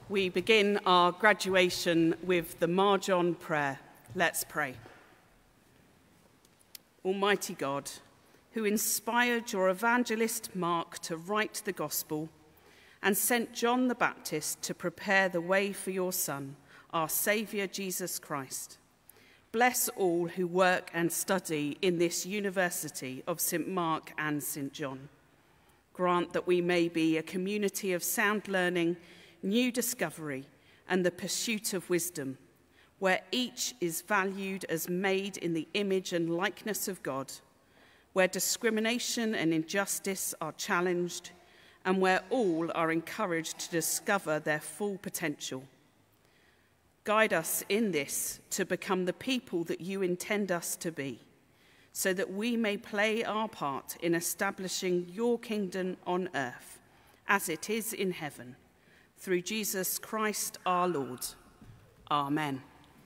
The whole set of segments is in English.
We begin our graduation with the Marjon prayer. Let's pray. Almighty God, who inspired your evangelist Mark to write the gospel and sent John the Baptist to prepare the way for your Son, our Saviour Jesus Christ, bless all who work and study in this University of St. Mark and St. John. Grant that we may be a community of sound learning, new discovery, and the pursuit of wisdom, where each is valued as made in the image and likeness of God, where discrimination and injustice are challenged, and where all are encouraged to discover their full potential. Guide us in this to become the people that you intend us to be, so that we may play our part in establishing your kingdom on earth, as it is in heaven, through Jesus Christ our Lord. Amen.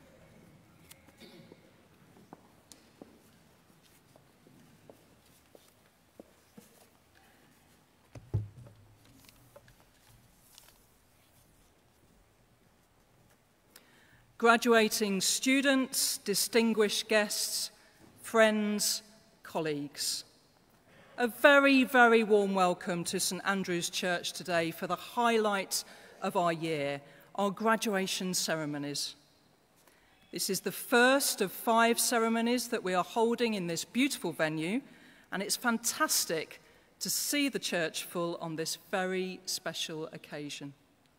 Graduating students, distinguished guests, friends, colleagues, a very, very warm welcome to St Andrew's Church today for the highlight of our year, our graduation ceremonies. This is the first of 5 ceremonies that we are holding in this beautiful venue, and it's fantastic to see the church full on this very special occasion.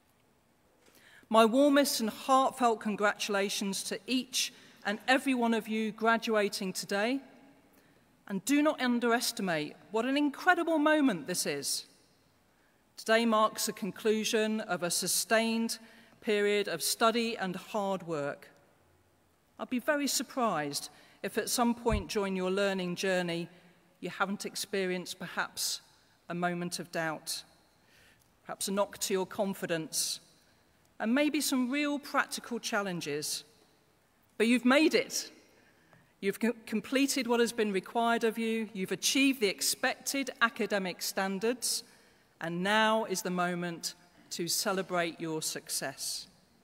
My warmest and heartfelt congratulations to each and every one of you graduating today. And do not underestimate what an incredible moment this is. Today marks the conclusion of a sustained period of study and hard work. I'd be very surprised if at some point during your learning journey you haven't experienced perhaps a moment of doubt, perhaps a knock to your confidence, and maybe some real practical challenges. But you've made it. You've completed what has been required of you. You've achieved the expected academic standards. And now is the moment to celebrate your success.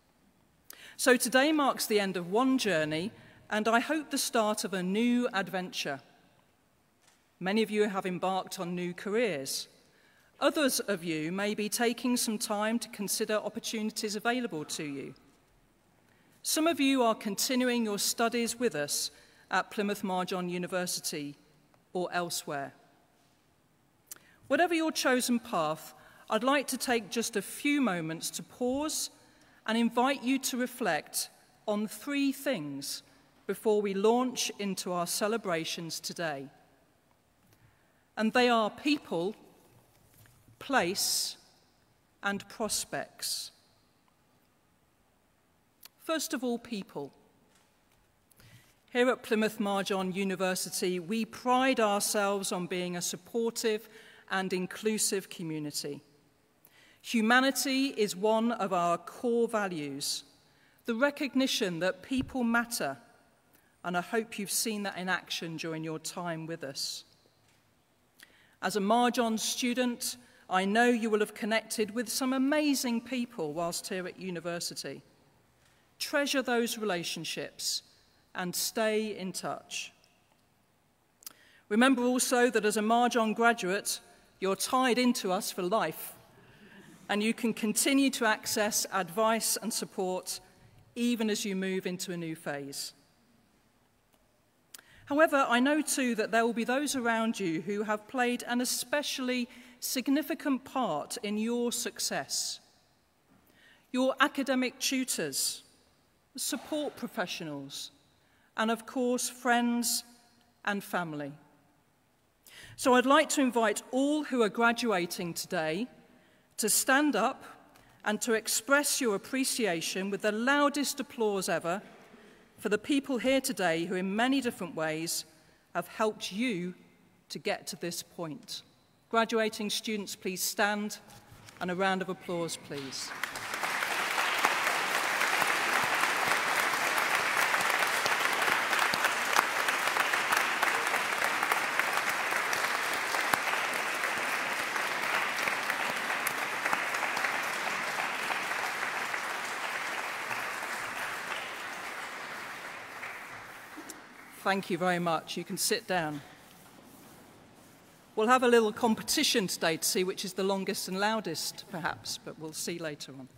So today marks the end of one journey, and I hope the start of a new adventure. Many of you have embarked on new careers. Others of you may be taking some time to consider opportunities available to you. Some of you are continuing your studies with us at Plymouth Marjon University or elsewhere. Whatever your chosen path, I'd like to take just a few moments to pause and invite you to reflect on 3 things before we launch into our celebrations today. And they are people, place, and prospects. First of all, people. Here at Plymouth Marjon University, we pride ourselves on being a supportive and inclusive community. Humanity is one of our core values, the recognition that people matter, and I hope you've seen that in action during your time with us. As a Marjon student, I know you will have connected with some amazing people whilst here at university. Treasure those relationships and stay in touch. Remember also that as a Marjon graduate, you're tied into us for life, and you can continue to access advice and support even as you move into a new phase. However, I know too that there will be those around you who have played an especially significant part in your success. Your academic tutors, support professionals, and of course, friends and family. So I'd like to invite all who are graduating today to stand up and to express your appreciation with the loudest applause ever for the people here today who in many different ways have helped you to get to this point. Graduating students, please stand, and a round of applause, please. Thank you very much. You can sit down. We'll have a little competition today to see which is the longest and loudest, perhaps, but we'll see later on.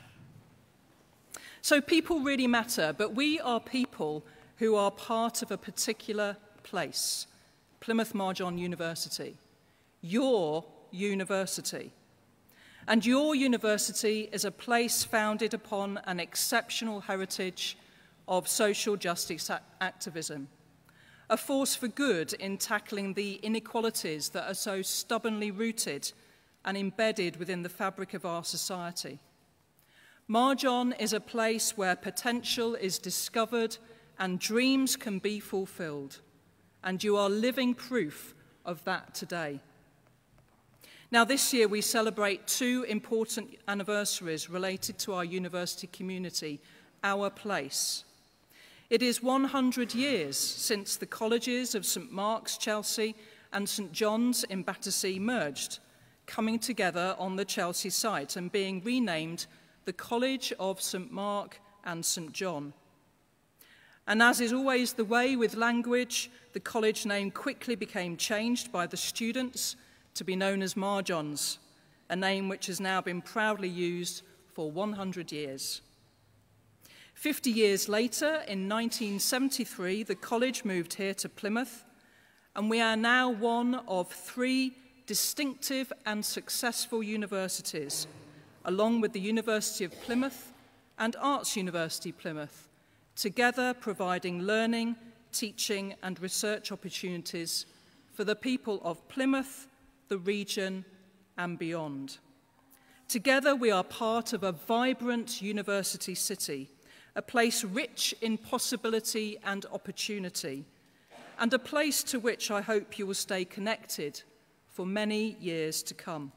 So people really matter, but we are people who are part of a particular place, Plymouth Marjon University, your university. And your university is a place founded upon an exceptional heritage of social justice activism, a force for good in tackling the inequalities that are so stubbornly rooted and embedded within the fabric of our society. Marjon is a place where potential is discovered and dreams can be fulfilled, and you are living proof of that today. Now, this year we celebrate two important anniversaries related to our university community, our place. It is 100 years since the colleges of St Mark's, Chelsea, and St John's in Battersea merged, coming together on the Chelsea site and being renamed the College of St Mark and St John. And as is always the way with language, the college name quickly became changed by the students to be known as Marjons, a name which has now been proudly used for 100 years. 50 years later, in 1973, the college moved here to Plymouth, and we are now one of 3 distinctive and successful universities, along with the University of Plymouth and Arts University Plymouth, together providing learning, teaching and research opportunities for the people of Plymouth, the region and beyond. Together we are part of a vibrant university city, a place rich in possibility and opportunity, and a place to which I hope you will stay connected for many years to come.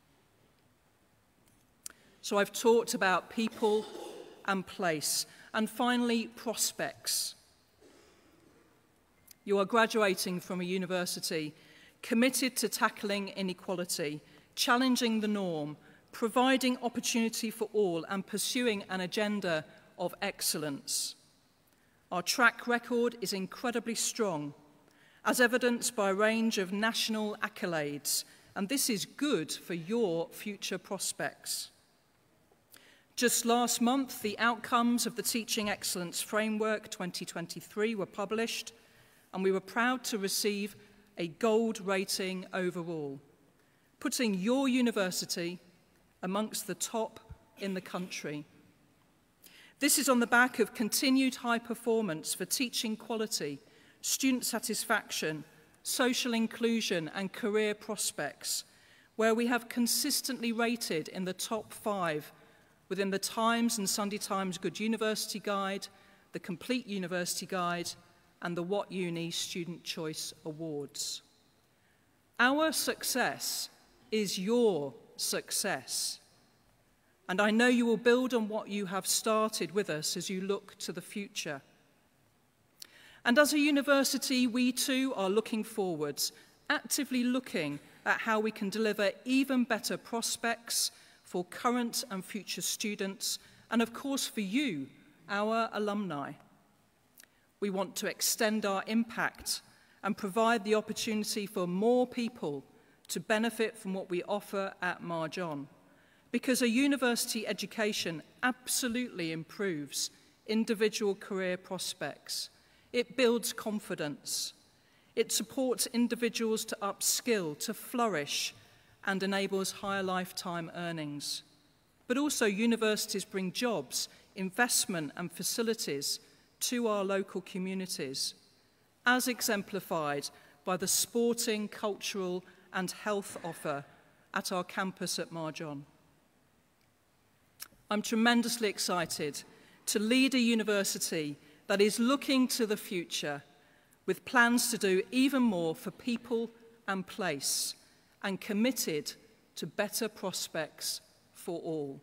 So I've talked about people and place, and finally prospects. You are graduating from a university committed to tackling inequality, challenging the norm, providing opportunity for all, and pursuing an agenda of excellence. Our track record is incredibly strong, as evidenced by a range of national accolades, and this is good for your future prospects. Just last month, the outcomes of the Teaching Excellence Framework 2023 were published, and we were proud to receive a gold rating overall, putting your university amongst the top in the country. This is on the back of continued high performance for teaching quality, student satisfaction, social inclusion and career prospects, where we have consistently rated in the top 5 within the Times and Sunday Times Good University Guide, the Complete University Guide, and the What Uni Student Choice Awards. Our success is your success, and I know you will build on what you have started with us as you look to the future. And as a university, we too are looking forwards, actively looking at how we can deliver even better prospects for current and future students, and of course for you, our alumni. We want to extend our impact and provide the opportunity for more people to benefit from what we offer at Marjon, because a university education absolutely improves individual career prospects. It builds confidence. It supports individuals to upskill, to flourish, and enables higher lifetime earnings. But also universities bring jobs, investment and facilities to our local communities, as exemplified by the sporting, cultural and health offer at our campus at Marjon. I'm tremendously excited to lead a university that is looking to the future with plans to do even more for people and place, and committed to better prospects for all.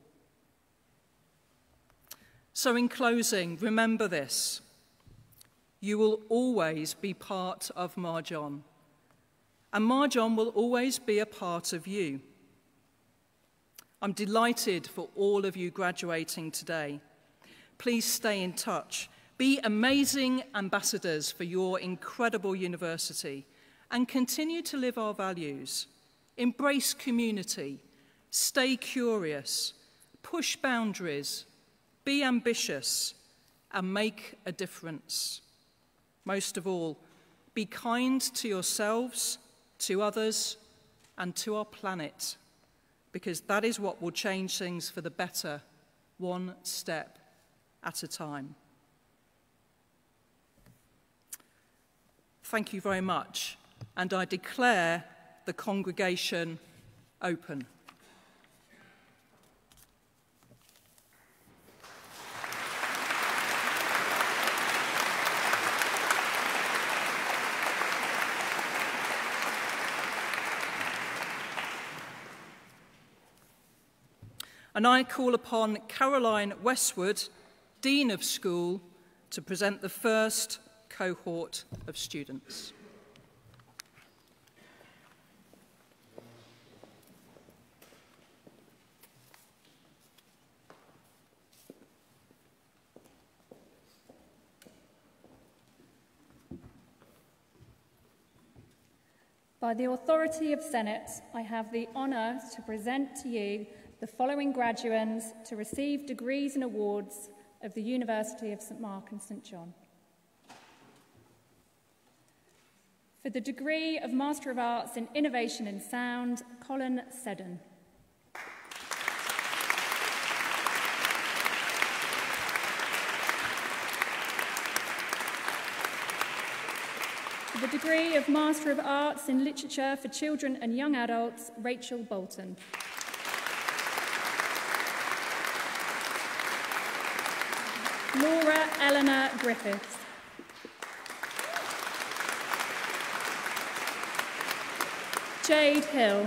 So in closing, remember this: you will always be part of Marjon, and Marjon will always be a part of you. I'm delighted for all of you graduating today. Please stay in touch, Be amazing ambassadors for your incredible university and continue to live our values. Embrace community, stay curious, push boundaries, be ambitious, and make a difference. Most of all, be kind to yourselves, to others, and to our planet, because that is what will change things for the better, one step at a time. Thank you very much, and I declare the congregation open. And I call upon Caroline Westwood, Dean of School, to present the first cohort of students. By the authority of Senate, I have the honour to present to you the following graduates to receive degrees and awards of the University of St Mark and St John. For the degree of Master of Arts in Innovation in Sound, Colin Seddon. For the degree of Master of Arts in Literature for Children and Young Adults, Rachel Bolton. Laura Eleanor Griffiths. Jade Hill.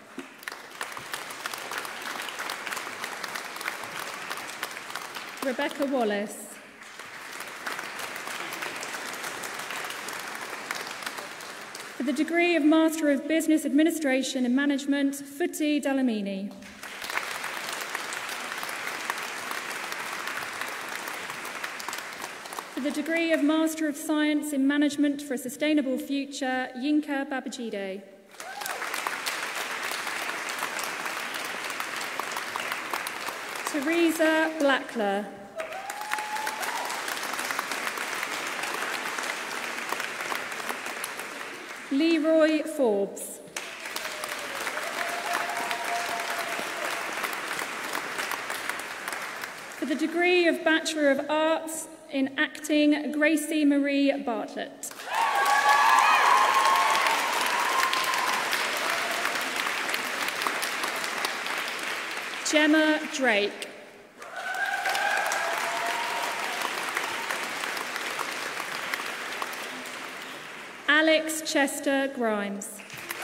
Rebecca Wallace. For the degree of Master of Business Administration and Management, Futi Dalamini. For the degree of Master of Science in Management for a Sustainable Future, Yinka Babajide. Teresa Blackler. Leroy Forbes. For the degree of Bachelor of Arts in Acting, Gracie Marie Bartlett. Gemma Drake. Alex Chester Grimes.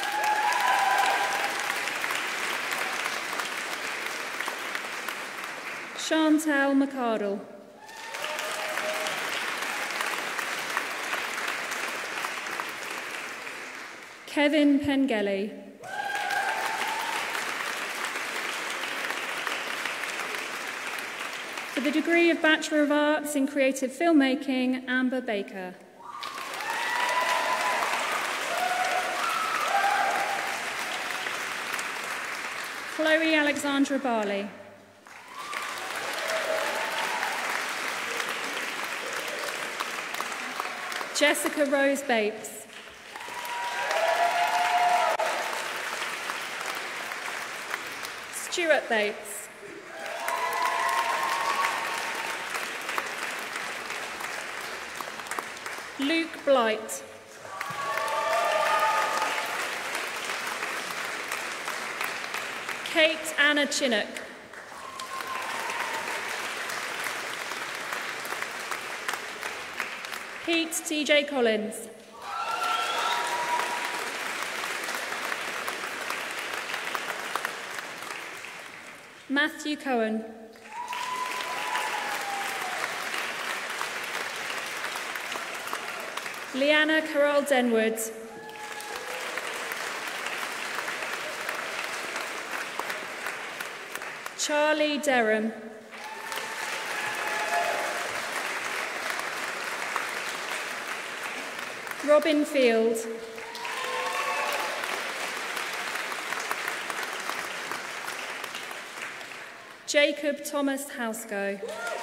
Chantal McArdle. Kevin Pengelly. For the degree of Bachelor of Arts in Creative Filmmaking, Amber Baker. Chloe Alexandra Barley. Jessica Rose Bates. Stuart Bates. Luke Blight. Kate Anna Chinnock. Pete T.J. Collins. Matthew Cohen. Leanna Carol Denwood. Charlie Derham. Robin Field. Jacob Thomas Housego.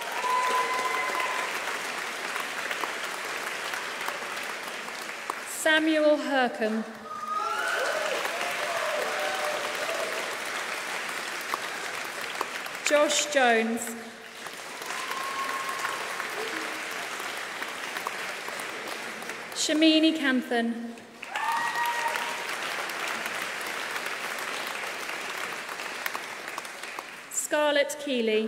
Samuel Hercombe. Josh Jones. Shamini Canthan. Scarlett Keeley.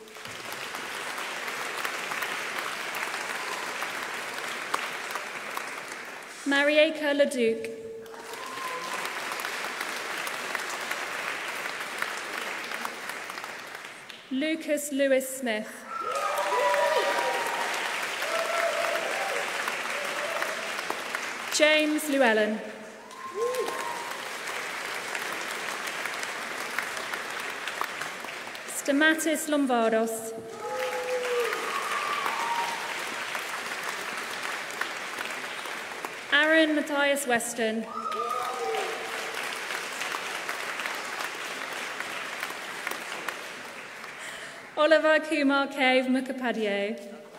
Marieka Leduc. Lucas Lewis Smith. James Llewellyn. Stamatis Lombardos. Aaron Matthias Weston. Oliver Kumar Cave Mukhopadhyay.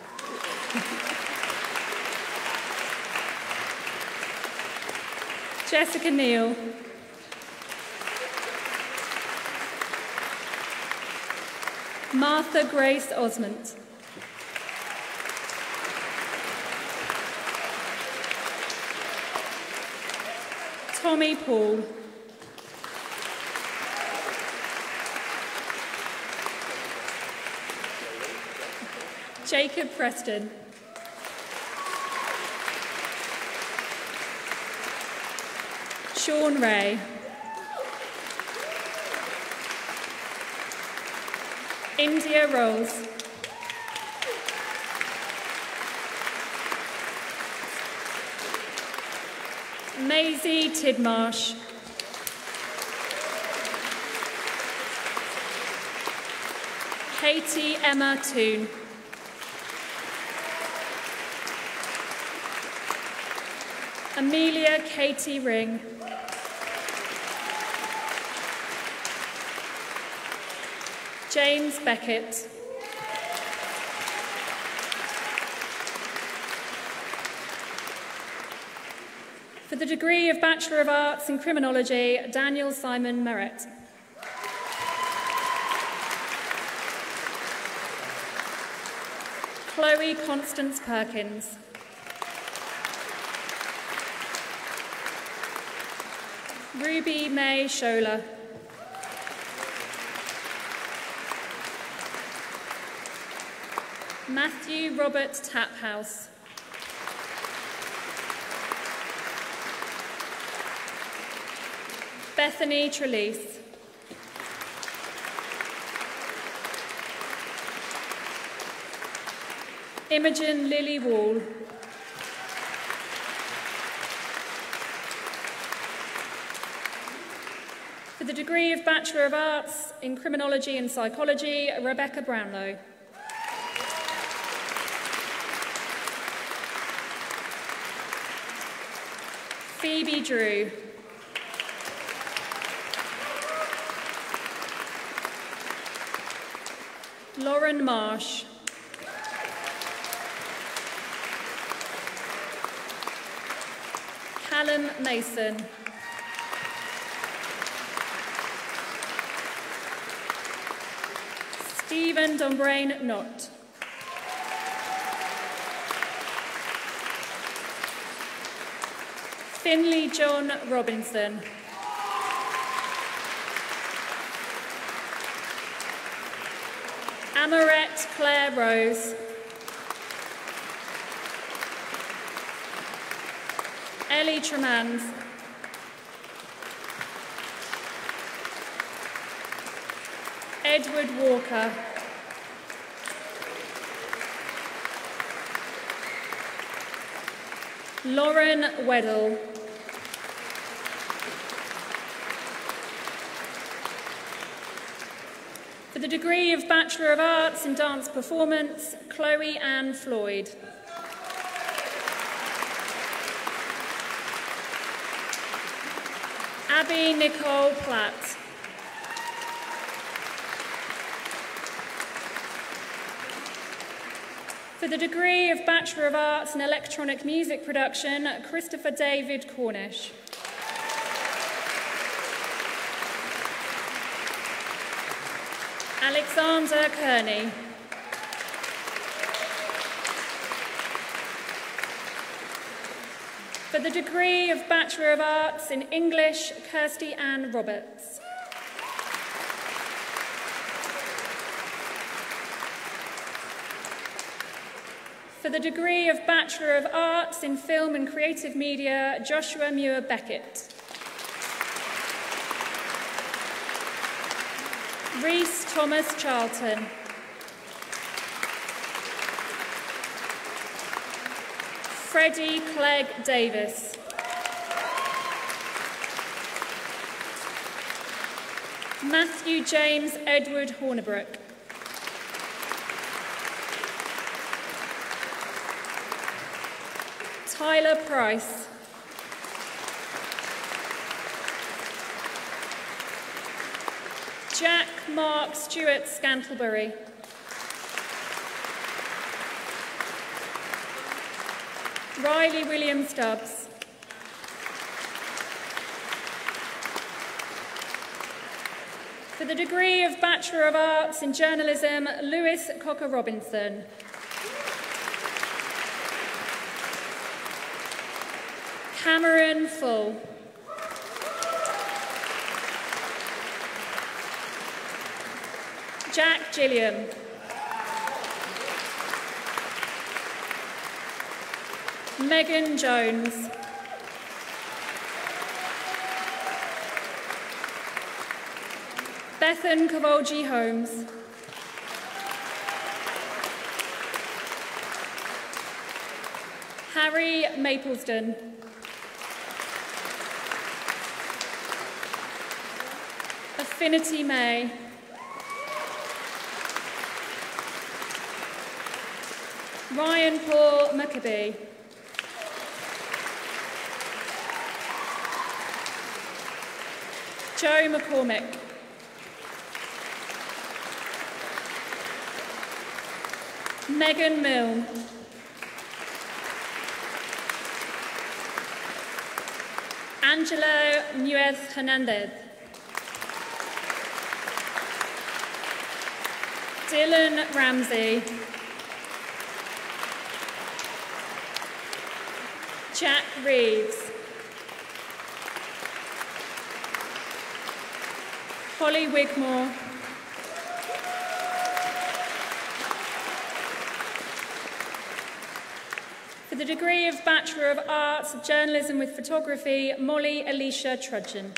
Jessica Neal. Martha Grace Osmond. Tommy Paul. Jacob Preston. Sean Ray. India Rose. Maisie Tidmarsh. Katie Emma Toon. Amelia Katie Ring. James Beckett. For the degree of Bachelor of Arts in Criminology, Daniel Simon Merritt. Chloe Constance Perkins. Ruby May Schola. Matthew Robert Taphouse. Bethany Trelease. Imogen Lily Wall. For the degree of Bachelor of Arts in Criminology and Psychology, Rebecca Brownlow. Phoebe Drew. Lauren Marsh. Callum Mason. Stephen Dombrain Knott. Finley John Robinson. Amarette Claire Rose. Ellie Tremans. Edward Walker. Lauren Weddle. For the degree of Bachelor of Arts in Dance Performance, Chloe Ann Floyd. Abby Nicole Platt. For the degree of Bachelor of Arts in Electronic Music Production, Christopher David Cornish. Alexander Kearney. For the degree of Bachelor of Arts in English, Kirsty Ann Roberts. For the degree of Bachelor of Arts in Film and Creative Media, Joshua Muir Beckett. Rhys Thomas Charlton. Freddie Clegg Davis. Matthew James Edward Hornibrook. Tyler Price. Jack Mark Stewart Scantlebury. Riley William Stubbs. For the degree of Bachelor of Arts in Journalism, Lewis Cocker Robinson. Cameron Full. Jack Gilliam. Megan Jones. Bethan Kavolji Holmes. Harry Maplesden. Affinity May. Ryan Paul Maccabee. Joe McCormick. Megan Milne. Angelo Nuez Hernandez. Dylan Ramsey. Jack Reeves. Holly Wigmore. For the degree of Bachelor of Arts, Journalism with Photography, Molly Alicia Trudgeon.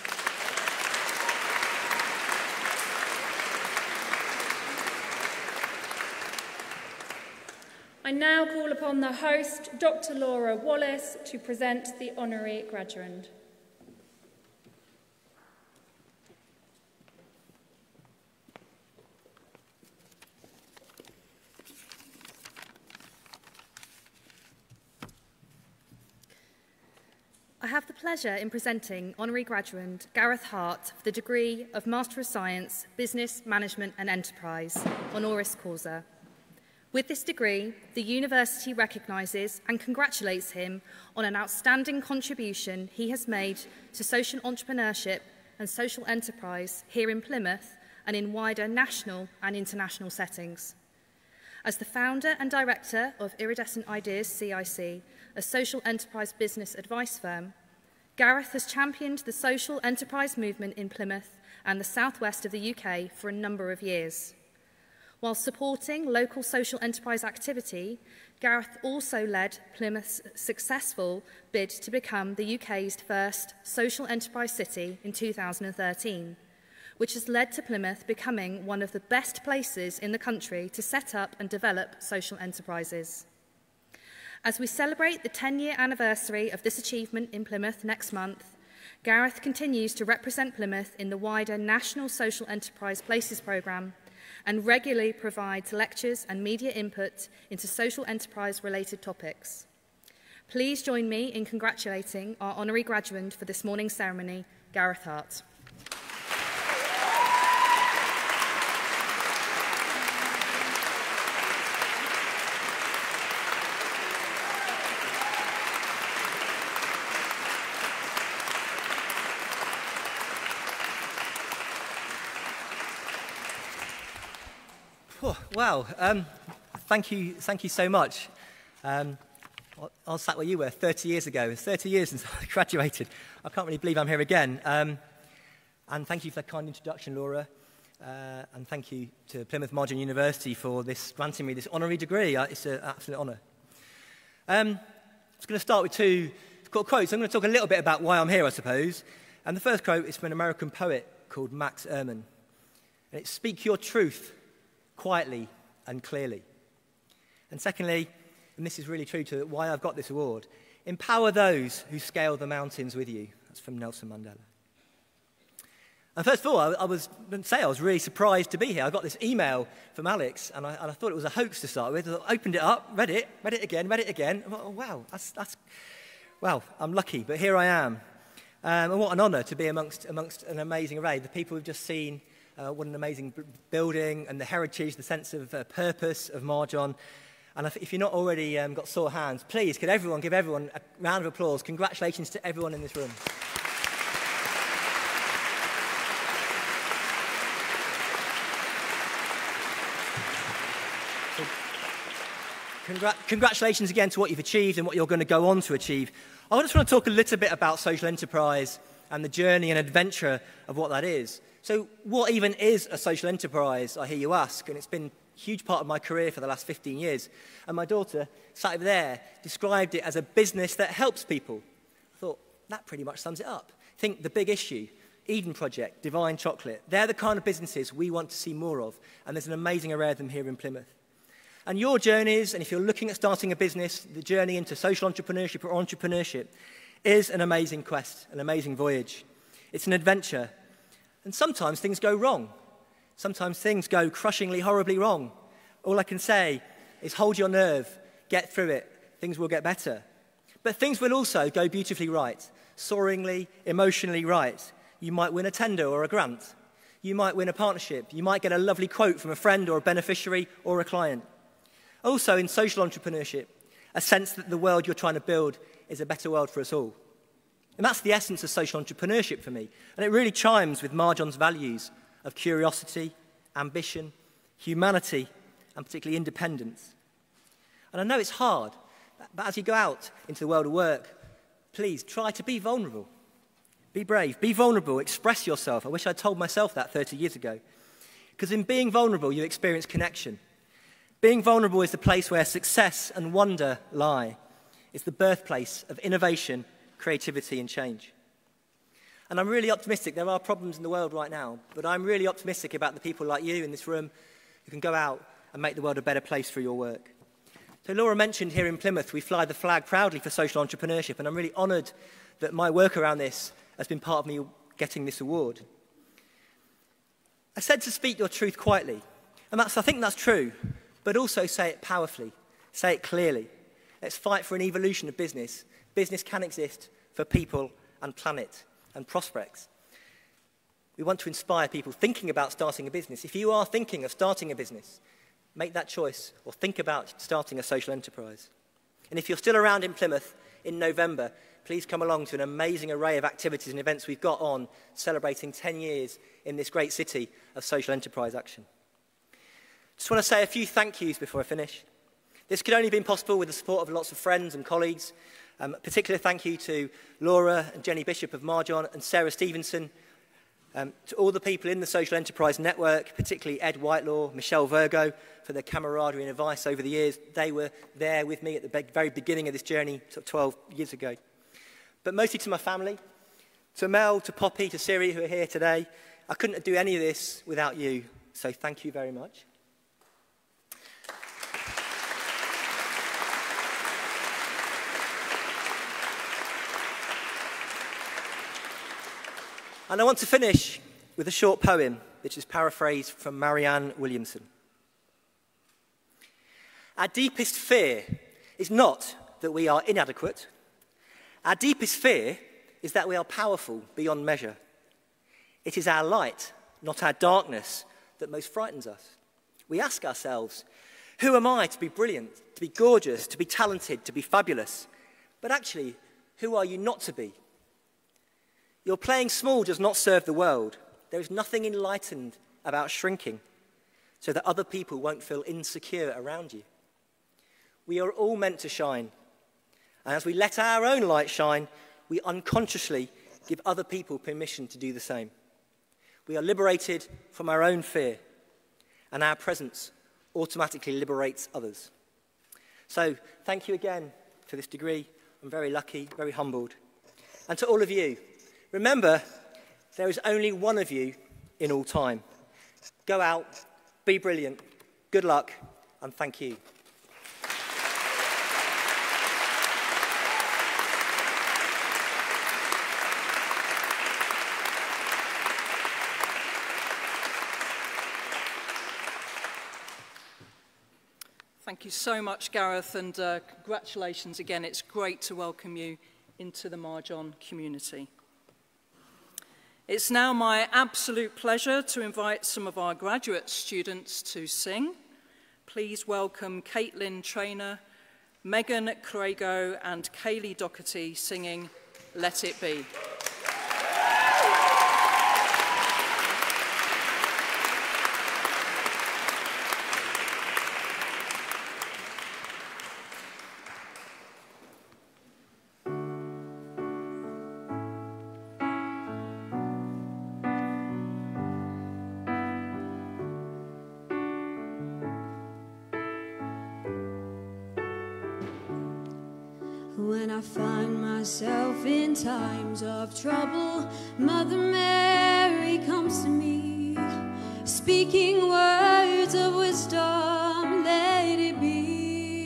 I now call upon the host, Dr. Laura Wallace, to present the honorary graduand. I have the pleasure in presenting Honorary Graduand Gareth Hart for the degree of Master of Science, Business, Management and Enterprise, honoris causa. With this degree, the university recognises and congratulates him on an outstanding contribution he has made to social entrepreneurship and social enterprise here in Plymouth and in wider national and international settings. As the founder and director of Iridescent Ideas CIC, a social enterprise business advice firm, Gareth has championed the social enterprise movement in Plymouth and the southwest of the UK for a number of years. While supporting local social enterprise activity, Gareth also led Plymouth's successful bid to become the UK's first social enterprise city in 2013, which has led to Plymouth becoming one of the best places in the country to set up and develop social enterprises. As we celebrate the 10-year anniversary of this achievement in Plymouth next month, Gareth continues to represent Plymouth in the wider National Social Enterprise Places programme and regularly provides lectures and media input into social enterprise-related topics. Please join me in congratulating our honorary graduate for this morning's ceremony, Gareth Hart. Oh, wow, thank you so much. I was sat where you were 30 years ago. It's 30 years since I graduated. I can't really believe I'm here again. And thank you for the kind introduction, Laura. And thank you to Plymouth Marjon University for granting me this honorary degree. It's an absolute honour. I was going to start with two quotes. I'm going to talk a little bit about why I'm here, I suppose. And the first quote is from an American poet called Max Ehrmann. And it's, "Speak your truth quietly and clearly." And secondly, and this is really true to why I've got this award, "Empower those who scale the mountains with you." That's from Nelson Mandela. And first of all, I was really surprised to be here. I got this email from Alex, and I thought it was a hoax to start with. I opened it up, read it again. I thought, oh, wow, well, I'm lucky, but here I am. And what an honour to be amongst an amazing array. The people we've just seen, what an amazing building, and the heritage, the sense of purpose of Marjon. And if you're not already got sore hands, please, could everyone give everyone a round of applause. Congratulations to everyone in this room. Congratulations again to what you've achieved and what you're going to go on to achieve. I just want to talk a little bit about social enterprise and the journey and adventure of what that is. So what even is a social enterprise, I hear you ask, and it's been a huge part of my career for the last 15 years. And my daughter, sat over there, described it as a business that helps people. I thought, that pretty much sums it up. Think The Big Issue, Eden Project, Divine Chocolate. They're the kind of businesses we want to see more of, and there's an amazing array of them here in Plymouth. And your journeys, and if you're looking at starting a business, the journey into social entrepreneurship or entrepreneurship is an amazing quest, an amazing voyage. It's an adventure. And sometimes things go wrong. Sometimes things go crushingly, horribly wrong. All I can say is hold your nerve, get through it, things will get better. But things will also go beautifully right, soaringly, emotionally right. You might win a tender or a grant. You might win a partnership. You might get a lovely quote from a friend or a beneficiary or a client. Also, in social entrepreneurship, a sense that the world you're trying to build is a better world for us all. And that's the essence of social entrepreneurship for me. And it really chimes with Marjon's values of curiosity, ambition, humanity, and particularly independence. And I know it's hard, but as you go out into the world of work, please try to be vulnerable. Be brave, be vulnerable, express yourself. I wish I'd told myself that 30 years ago. Because in being vulnerable, you experience connection. Being vulnerable is the place where success and wonder lie. It's the birthplace of innovation, creativity, and change. And I'm really optimistic. There are problems in the world right now, but I'm really optimistic about the people like you in this room who can go out and make the world a better place through your work. So Laura mentioned here in Plymouth, we fly the flag proudly for social entrepreneurship, and I'm really honoured that my work around this has been part of me getting this award. I said to speak your truth quietly, and I think that's true. But also say it powerfully, say it clearly. Let's fight for an evolution of business. Business can exist for people and planet and prospects. We want to inspire people thinking about starting a business. If you are thinking of starting a business, make that choice or think about starting a social enterprise. And if you're still around in Plymouth in November, please come along to an amazing array of activities and events we've got on celebrating 10 years in this great city of social enterprise action. Just want to say a few thank yous before I finish. This could only have been possible with the support of lots of friends and colleagues. Particular thank you to Laura and Jenny Bishop of Marjon and Sarah Stevenson. To all the people in the Social Enterprise Network, particularly Ed Whitelaw, Michelle Virgo, for their camaraderie and advice over the years. They were there with me at the very beginning of this journey, sort of 12 years ago. But mostly to my family, to Mel, to Poppy, to Siri, who are here today. I couldn't do any of this without you, so thank you very much. And I want to finish with a short poem, which is paraphrased from Marianne Williamson. Our deepest fear is not that we are inadequate. Our deepest fear is that we are powerful beyond measure. It is our light, not our darkness, that most frightens us. We ask ourselves, who am I to be brilliant, to be gorgeous, to be talented, to be fabulous? But actually, who are you not to be? Your playing small does not serve the world. There is nothing enlightened about shrinking so that other people won't feel insecure around you. We are all meant to shine. And as we let our own light shine, we unconsciously give other people permission to do the same. We are liberated from our own fear, and our presence automatically liberates others. So thank you again for this degree. I'm very lucky, very humbled. And to all of you, remember, there is only one of you in all time. Go out, be brilliant, good luck, and thank you. Thank you so much, Gareth, and congratulations again. It's great to welcome you into the Marjon community. It's now my absolute pleasure to invite some of our graduate students to sing. Please welcome Caitlin Traynor, Megan Crago, and Kaylee Doherty singing Let It Be. When I find myself in times of trouble, Mother Mary comes to me, speaking words of wisdom, let it be.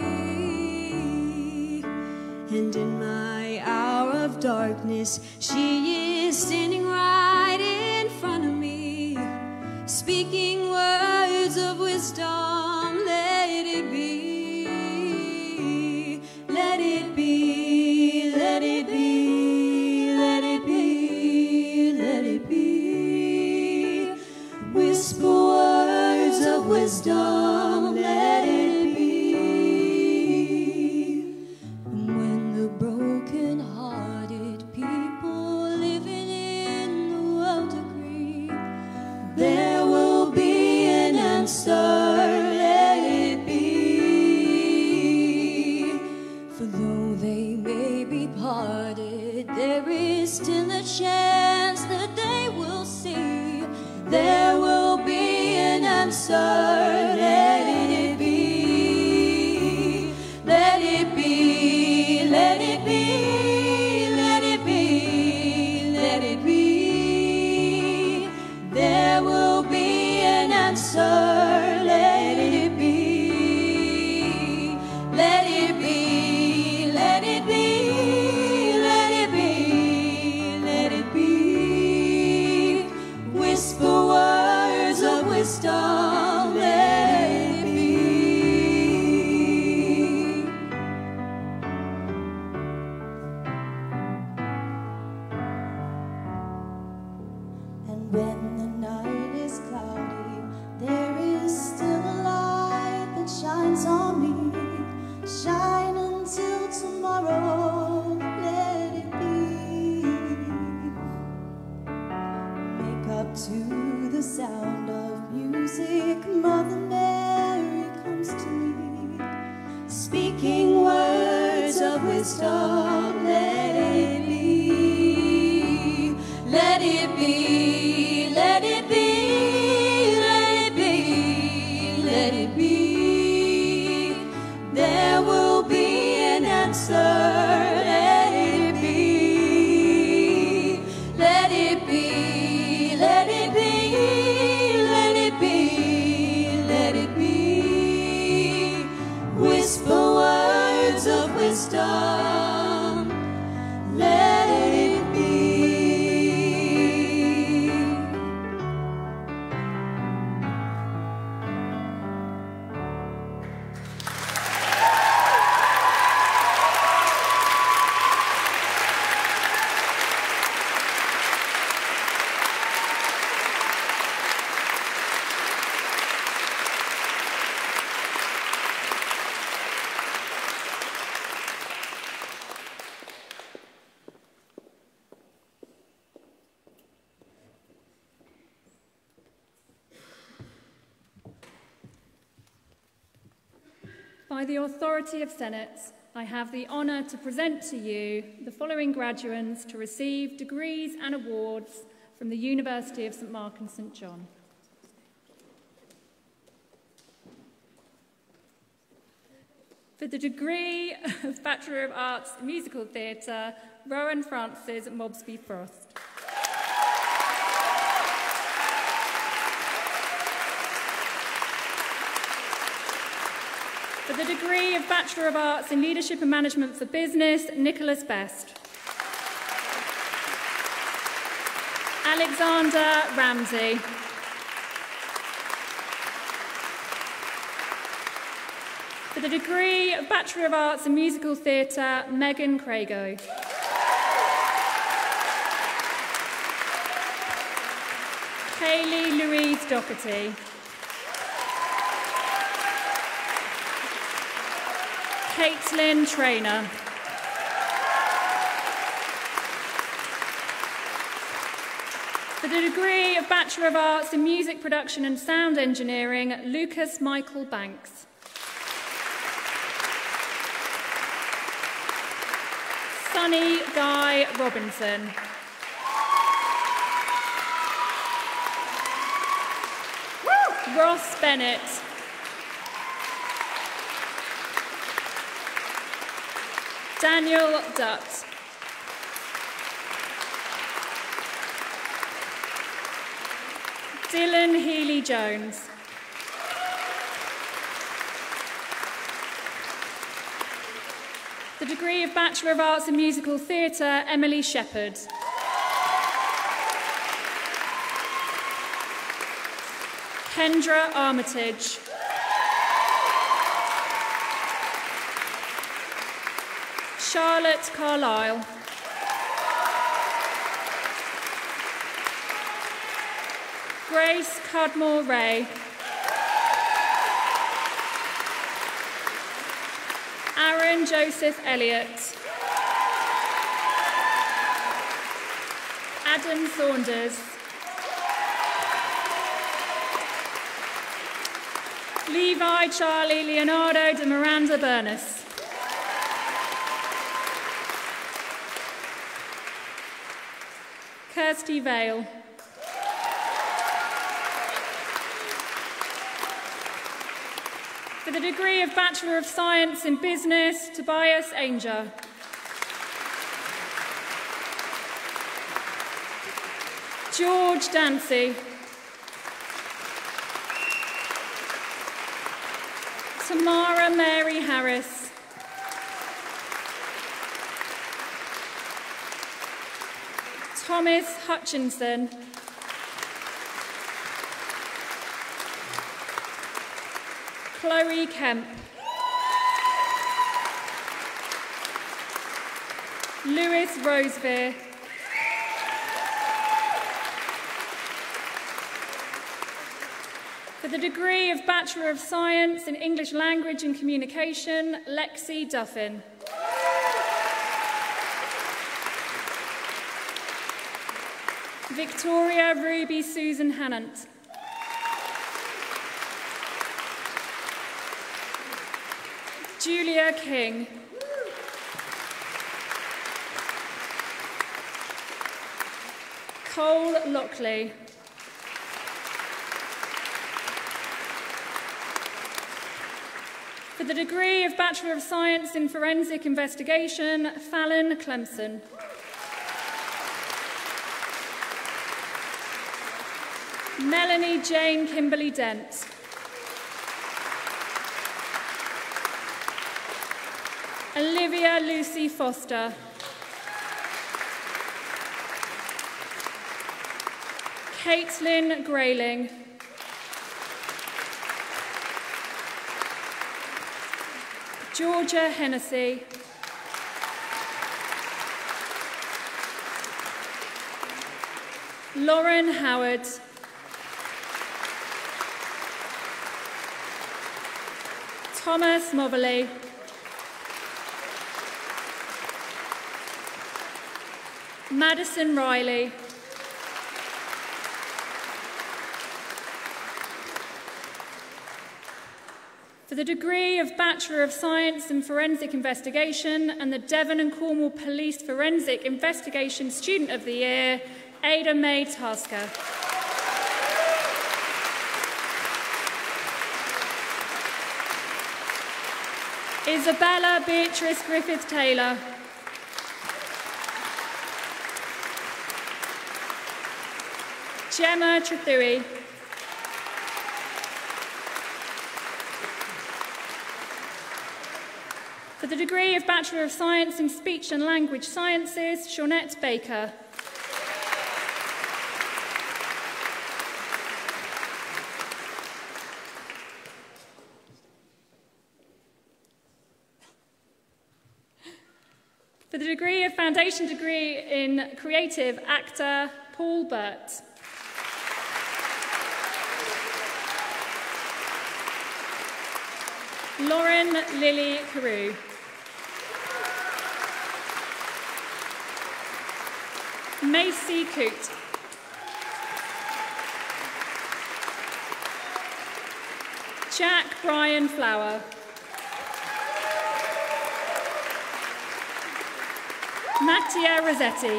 And in my hour of darkness, she is standing right in front of me, speaking words of wisdom, let it be. Let it be, let it be, let it be, let it be. Whisper words of wisdom, let it be. And when the broken-hearted people living in the world agree, there will be an answer. There is still a chance that they will see. There will be an answer. Let it be. Let it be. Let it be. Let it be. Let it be. There will be an answer. Let it be. Let it be. Let it be. Whisper words of wisdom, let it be. And when the night is cloudy, there is still a light that shines on me. Shine until tomorrow, let it be. Up to the sound of music, Mother Mary comes to me, speaking words of wisdom, let it be. Let it be, let it be, let it be, let it be. There will be an answer. Let it be, let it be. Let it be, let it be, let it be. Whisper words of wisdom, let it be. By the authority of Senate, I have the honour to present to you the following graduates to receive degrees and awards from the University of St Mark and St John. For the degree of Bachelor of Arts in Musical Theatre, Rowan Francis Mobsby Frost. For the degree of Bachelor of Arts in Leadership and Management for Business, Nicholas Best. Alexander Ramsey. For the degree of Bachelor of Arts in Musical Theatre, Megan Crago. Hayley Louise Doherty. Caitlin Traynor. For the degree of Bachelor of Arts in Music Production and Sound Engineering, Lucas Michael Banks. Sonny Guy Robinson. Ross Bennett. Daniel Dutt. Dylan Healy-Jones. The degree of Bachelor of Arts in Musical Theatre, Emily Shepherd. Kendra Armitage. Charlotte Carlisle. Grace Cudmore Ray. Aaron Joseph Elliott. Adam Saunders. Levi Charlie Leonardo de Miranda Burness. Kirsty Vale. For the degree of Bachelor of Science in Business, Tobias Ainger. George Dancy. Tamara Mary Harris. Thomas Hutchinson. Chloe Kemp. Lewis Rosevere. For the degree of Bachelor of Science in English Language and Communication, Lexi Duffin. Victoria Ruby Susan Hannant. Julia King. Cole Lockley. For the degree of Bachelor of Science in Forensic Investigation, Fallon Clemson. Melanie Jane Kimberly Dent. Olivia Lucy Foster. Caitlin Grayling. Georgia Hennessy. Lauren Howard. Thomas Moberley. Madison Riley. For the degree of Bachelor of Science in Forensic Investigation and the Devon and Cornwall Police Forensic Investigation Student of the Year, Ada May Tasker. Isabella Beatrice Griffith-Taylor. Gemma Trethui. For the degree of Bachelor of Science in Speech and Language Sciences, Shaunette Baker. For the degree of Foundation Degree in Creative Actor, Paul Burt. Lauren Lily Carew. Macy Coote. Jack Brian Flower. Mattia Rossetti.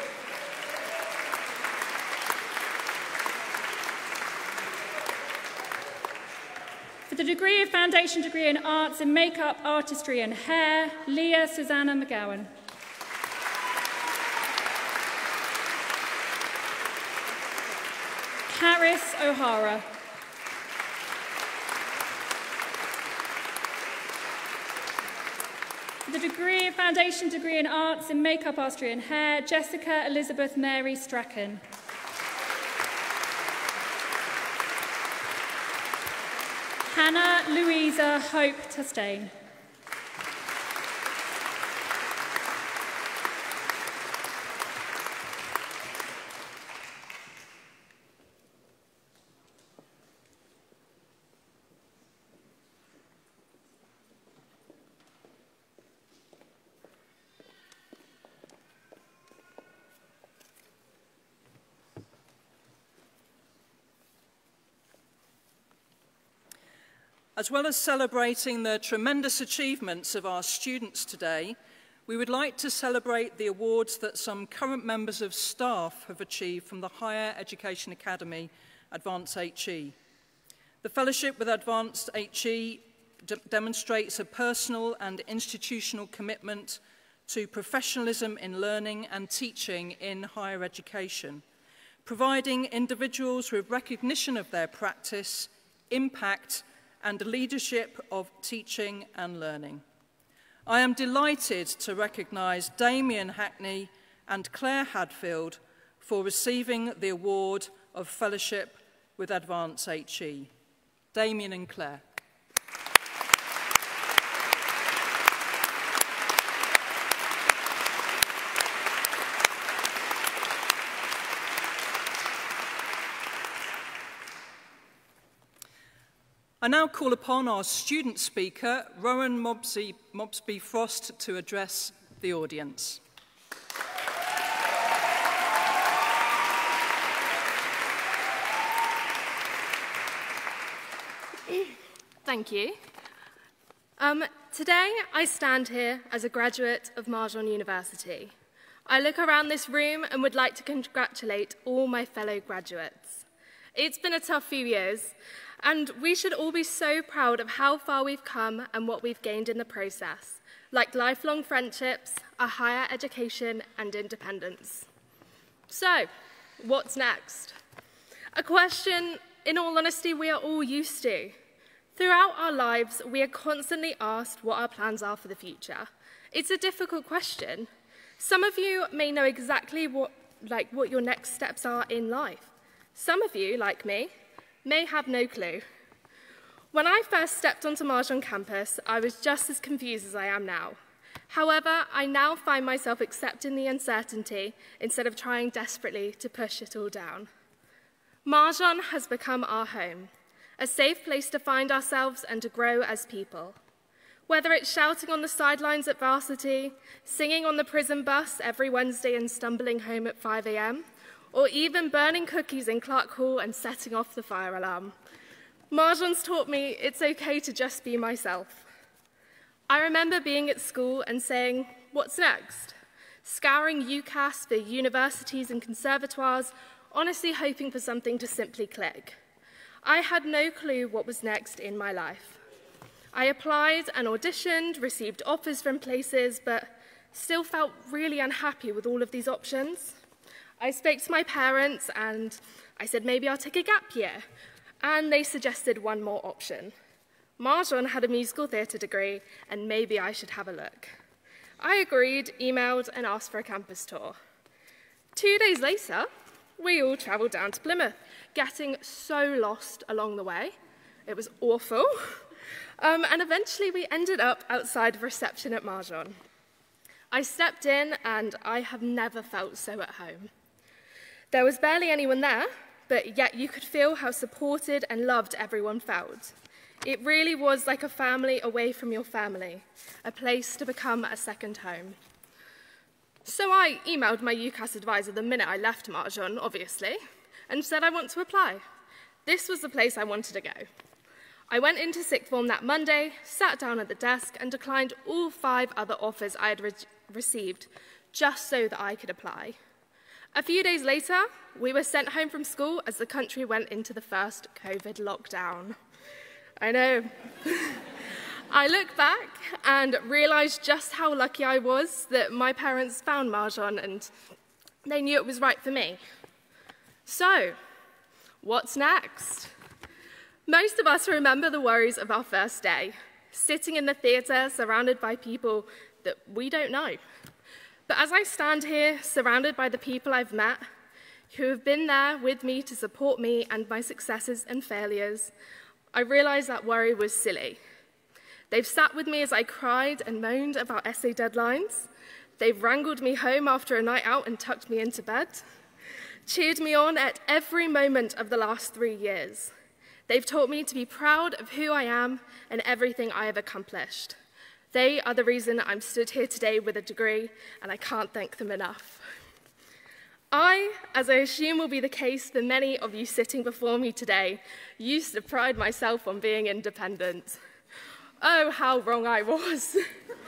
For the degree of Foundation Degree in Arts in Makeup, Artistry and Hair, Leah Susanna McGowan. Harris O'Hara. The degree of Foundation Degree in Arts in Makeup, Artistry and Hair, Jessica Elizabeth Mary Strachan. Hannah Louisa Hope Tastain. As well as celebrating the tremendous achievements of our students today, we would like to celebrate the awards that some current members of staff have achieved from the Higher Education Academy, Advanced HE. The fellowship with Advanced HE demonstrates a personal and institutional commitment to professionalism in learning and teaching in higher education, providing individuals with recognition of their practice, impact, and leadership of teaching and learning. I am delighted to recognise Damien Hackney and Claire Hadfield for receiving the award of Fellowship with Advanced HE. Damien and Claire. I now call upon our student speaker, Rowan Mobsby Frost, to address the audience. Thank you. Today I stand here as a graduate of Marjon University. I look around this room and would like to congratulate all my fellow graduates. It's been a tough few years, and we should all be so proud of how far we've come and what we've gained in the process, like lifelong friendships, a higher education, and independence. So, what's next? A question, in all honesty, we are all used to. Throughout our lives, we are constantly asked what our plans are for the future. It's a difficult question. Some of you may know exactly what your next steps are in life. Some of you, like me, may have no clue. When I first stepped onto Marjon campus, I was just as confused as I am now. However, I now find myself accepting the uncertainty instead of trying desperately to push it all down. Marjon has become our home, a safe place to find ourselves and to grow as people. Whether it's shouting on the sidelines at varsity, singing on the prison bus every Wednesday and stumbling home at 5 a.m., or even burning cookies in Clark Hall and setting off the fire alarm. Marjan's taught me it's okay to just be myself. I remember being at school and saying, what's next? Scouring UCAS for universities and conservatoires, honestly hoping for something to simply click. I had no clue what was next in my life. I applied and auditioned, received offers from places, but still felt really unhappy with all of these options. I spoke to my parents and I said maybe I'll take a gap year, and they suggested one more option. Marjan had a musical theatre degree and maybe I should have a look. I agreed, emailed and asked for a campus tour. 2 days later, we all travelled down to Plymouth, getting so lost along the way. It was awful. And eventually we ended up outside of reception at Marjan. I stepped in and I have never felt so at home. There was barely anyone there, but yet you could feel how supported and loved everyone felt. It really was like a family away from your family, a place to become a second home. So I emailed my UCAS advisor the minute I left Marjan, obviously, and said I want to apply. This was the place I wanted to go. I went into sixth form that Monday, sat down at the desk and declined all 5 other offers I had received just so that I could apply. A few days later, we were sent home from school as the country went into the first COVID lockdown. I know. I look back and realised just how lucky I was that my parents found Marjan and they knew it was right for me. So, what's next? Most of us remember the worries of our first day, sitting in the theatre surrounded by people that we don't know. But as I stand here, surrounded by the people I've met, who have been there with me to support me and my successes and failures, I realised that worry was silly. They've sat with me as I cried and moaned about essay deadlines. They've wrangled me home after a night out and tucked me into bed, cheered me on at every moment of the last 3 years. They've taught me to be proud of who I am and everything I have accomplished. They are the reason I'm stood here today with a degree, and I can't thank them enough. I, as I assume will be the case for many of you sitting before me today, used to pride myself on being independent. Oh, how wrong I was.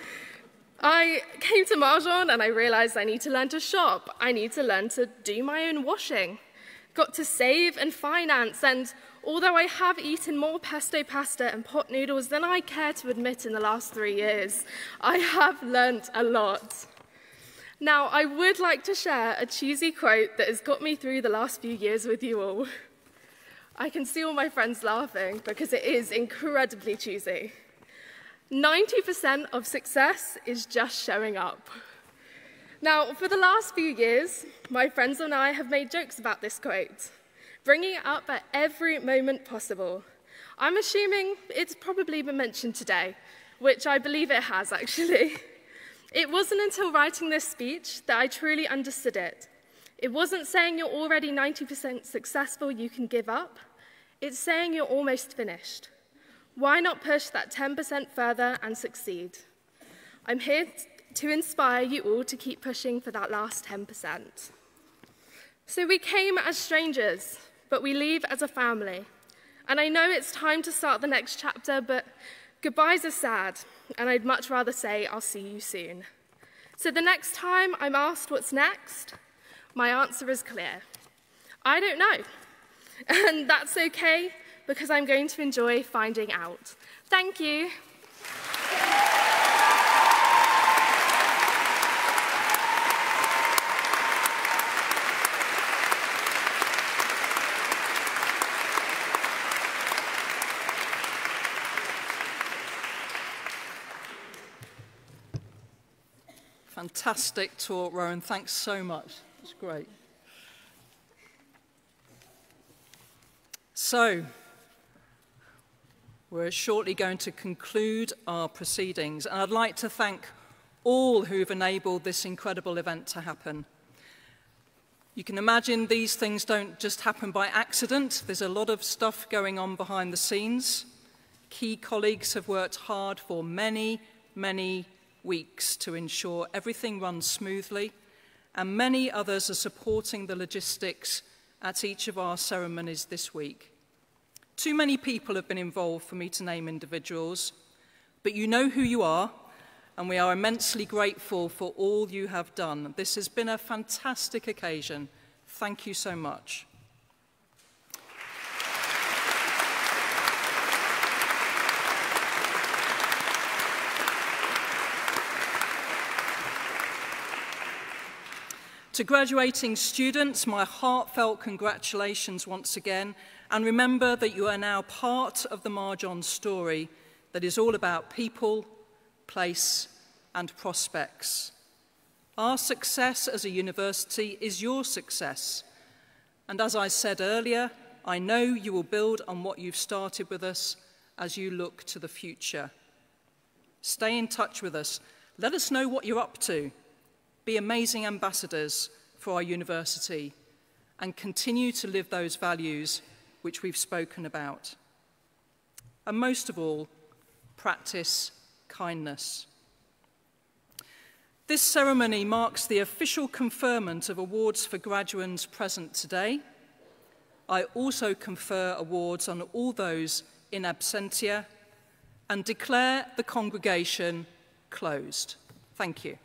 I came to Marjan and I realised I need to learn to shop. I need to learn to do my own washing. Got to save and finance, and although I have eaten more pesto pasta and pot noodles than I care to admit in the last 3 years, I have learnt a lot. Now, I would like to share a cheesy quote that has got me through the last few years with you all. I can see all my friends laughing because it is incredibly cheesy. 90% of success is just showing up. Now, for the last few years, my friends and I have made jokes about this quote, bringing it up at every moment possible. I'm assuming it's probably been mentioned today, which I believe it has, actually. It wasn't until writing this speech that I truly understood it. It wasn't saying you're already 90% successful, you can give up. It's saying you're almost finished. Why not push that 10% further and succeed? I'm here to inspire you all to keep pushing for that last 10%. So we came as strangers, but we leave as a family. And I know it's time to start the next chapter, but goodbyes are sad, and I'd much rather say I'll see you soon. So the next time I'm asked what's next, my answer is clear. I don't know. And that's okay, because I'm going to enjoy finding out. Thank you. Fantastic talk, Rowan. Thanks so much. It's great. So, we're shortly going to conclude our proceedings, and I'd like to thank all who've enabled this incredible event to happen. You can imagine these things don't just happen by accident. There's a lot of stuff going on behind the scenes. Key colleagues have worked hard for many, many weeks to ensure everything runs smoothly, and many others are supporting the logistics at each of our ceremonies this week. Too many people have been involved for me to name individuals, but you know who you are, and we are immensely grateful for all you have done. This has been a fantastic occasion. Thank you so much. To graduating students, my heartfelt congratulations once again, and remember that you are now part of the Marjon story that is all about people, place, and prospects. Our success as a university is your success, and as I said earlier, I know you will build on what you've started with us as you look to the future. Stay in touch with us. Let us know what you're up to. Be amazing ambassadors for our university and continue to live those values which we've spoken about. And most of all, practice kindness. This ceremony marks the official conferment of awards for graduands present today. I also confer awards on all those in absentia and declare the congregation closed. Thank you.